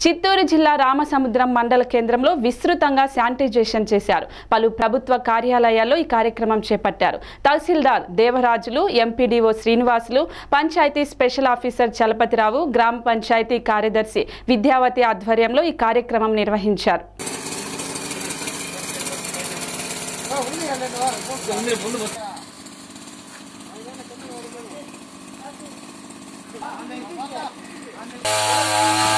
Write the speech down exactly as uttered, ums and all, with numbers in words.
చిత్తూరు జిల్లా రామసముద్రం మండల కేంద్రంలో విస్తృతంగా శానిటైజేషన్ చేశారు. పలు ప్రభుత్వ కార్యాలయాల్లో ఈ కార్యక్రమం చేపట్టారు. తహసీల్దార్ Devarajulu, MPDO Srinivasulu, panchayat special officer Chalapathi Rao, గ్రామ పంచాయతీ కార్యదర్శి విద్యావతి ఆధ్వర్యంలో ఈ కార్యక్రమం నిర్వహించారు. Thank you.